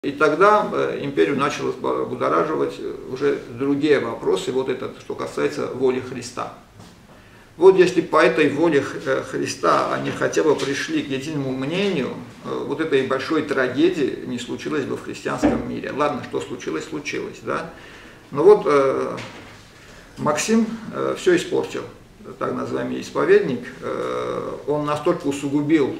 И тогда империю начало будораживать уже другие вопросы, вот это, что касается воли Христа. Вот если по этой воле Христа они хотя бы пришли к единому мнению, вот этой большой трагедии не случилось бы в христианском мире. Ладно, что случилось, случилось, да. Но вот Максим все испортил, так называемый исповедник, он настолько усугубил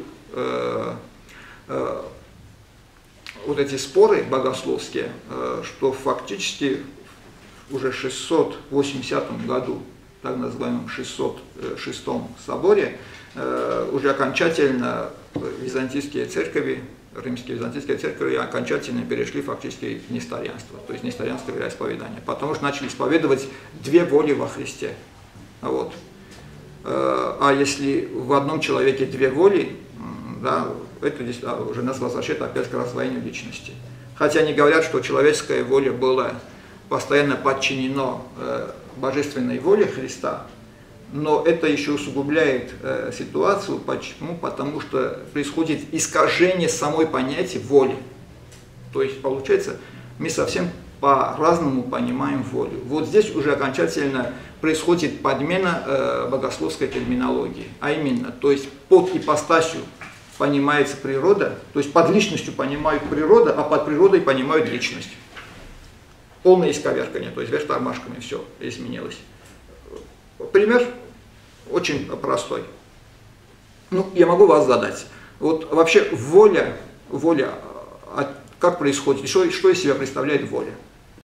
вот эти споры богословские, что фактически уже в 680 году, так называемом 606 соборе, уже окончательно византийские церкви, римские византийские церкви окончательно перешли фактически в несторианство, то есть несторианское вероисповедание, потому что начали исповедовать две воли во Христе. Вот. А если в одном человеке две воли, да, это здесь уже нас возвращает опять к раздвоению личности. Хотя они говорят, что человеческая воля была постоянно подчинена божественной воле Христа, но это еще усугубляет ситуацию. Почему? Потому что происходит искажение самой понятия воли. То есть, получается, мы совсем по-разному понимаем волю. Вот здесь уже окончательно происходит подмена богословской терминологии. А именно, то есть под ипостасью понимается природа, то есть под личностью понимают природа, а под природой понимают личность. Полное исковеркание, то есть вверх тормашками все изменилось. Пример очень простой. Ну, я могу вас задать. Вот вообще воля, как происходит, что из себя представляет воля?